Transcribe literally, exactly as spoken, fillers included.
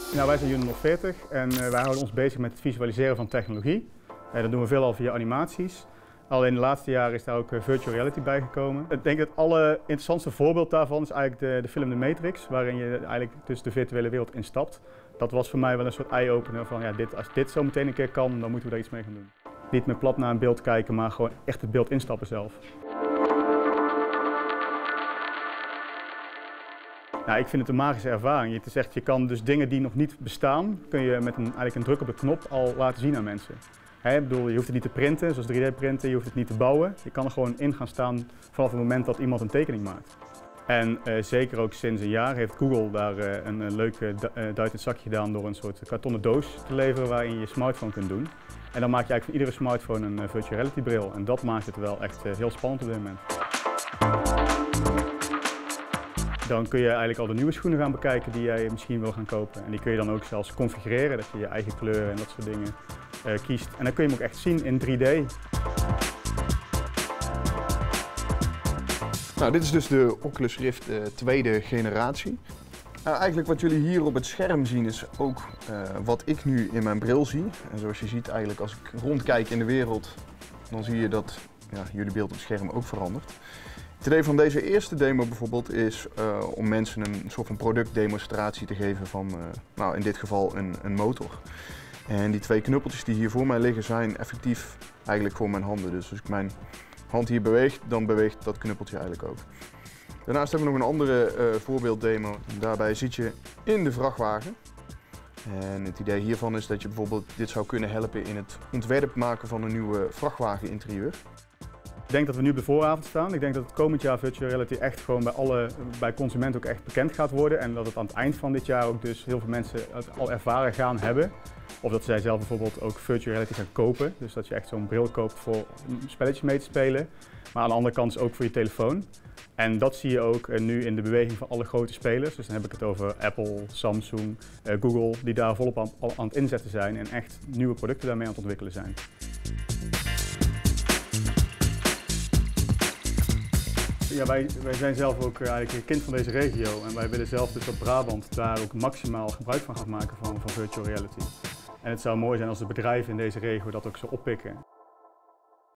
Nou, wij zijn Unimog veertig en uh, wij houden ons bezig met het visualiseren van technologie. Uh, dat doen we veelal via animaties. Al in de laatste jaren is daar ook uh, virtual reality bijgekomen. Ik denk dat het allerinteressantste voorbeeld daarvan is eigenlijk de, de film The Matrix, waarin je eigenlijk dus de virtuele wereld instapt. Dat was voor mij wel een soort eye-opener van ja, dit, als dit zo meteen een keer kan, dan moeten we daar iets mee gaan doen. Niet meer plat naar een beeld kijken, maar gewoon echt het beeld instappen zelf. Nou, ik vind het een magische ervaring. Het is echt, je kan dus dingen die nog niet bestaan, kun je met een, eigenlijk een druk op de knop al laten zien aan mensen. He, ik bedoel, je hoeft het niet te printen, zoals drie D printen, je hoeft het niet te bouwen. Je kan er gewoon in gaan staan vanaf het moment dat iemand een tekening maakt. En uh, zeker ook sinds een jaar heeft Google daar uh, een, een leuk uh, duit in het zakje gedaan door een soort kartonnen doos te leveren waarin je je smartphone kunt doen. En dan maak je eigenlijk van iedere smartphone een uh, virtual reality bril. En dat maakt het wel echt uh, heel spannend op dit moment. Dan kun je eigenlijk al de nieuwe schoenen gaan bekijken die jij misschien wil gaan kopen. En die kun je dan ook zelfs configureren, dat je je eigen kleuren en dat soort dingen uh, kiest. En dan kun je hem ook echt zien in drie D. Nou, dit is dus de Oculus Rift uh, tweede generatie. Nou, eigenlijk wat jullie hier op het scherm zien is ook uh, wat ik nu in mijn bril zie. En zoals je ziet eigenlijk als ik rondkijk in de wereld, dan zie je dat ja, jullie beeld op het scherm ook verandert. Het idee van deze eerste demo bijvoorbeeld is uh, om mensen een soort van productdemonstratie te geven van, uh, nou in dit geval een, een motor. En die twee knuppeltjes die hier voor mij liggen zijn effectief eigenlijk voor mijn handen. Dus als ik mijn hand hier beweegt, dan beweegt dat knuppeltje eigenlijk ook. Daarnaast hebben we nog een andere uh, voorbeelddemo. Daarbij zit je in de vrachtwagen. En het idee hiervan is dat je bijvoorbeeld dit zou kunnen helpen in het ontwerp maken van een nieuwe vrachtwageninterieur. Ik denk dat we nu op de vooravond staan. Ik denk dat het komend jaar virtual reality echt gewoon bij, alle, bij consumenten ook echt bekend gaat worden. En dat het aan het eind van dit jaar ook dus heel veel mensen het al ervaren gaan hebben. Of dat zij zelf bijvoorbeeld ook virtual reality gaan kopen. Dus dat je echt zo'n bril koopt voor spelletjes mee te spelen. Maar aan de andere kant is ook voor je telefoon. En dat zie je ook nu in de beweging van alle grote spelers. Dus dan heb ik het over Apple, Samsung, Google, die daar volop aan, aan het inzetten zijn en echt nieuwe producten daarmee aan het ontwikkelen zijn. Ja, wij, wij zijn zelf ook eigenlijk een kind van deze regio en wij willen zelf dus op Brabant daar ook maximaal gebruik van gaan maken van, van virtual reality. En het zou mooi zijn als de bedrijven in deze regio dat ook zo oppikken.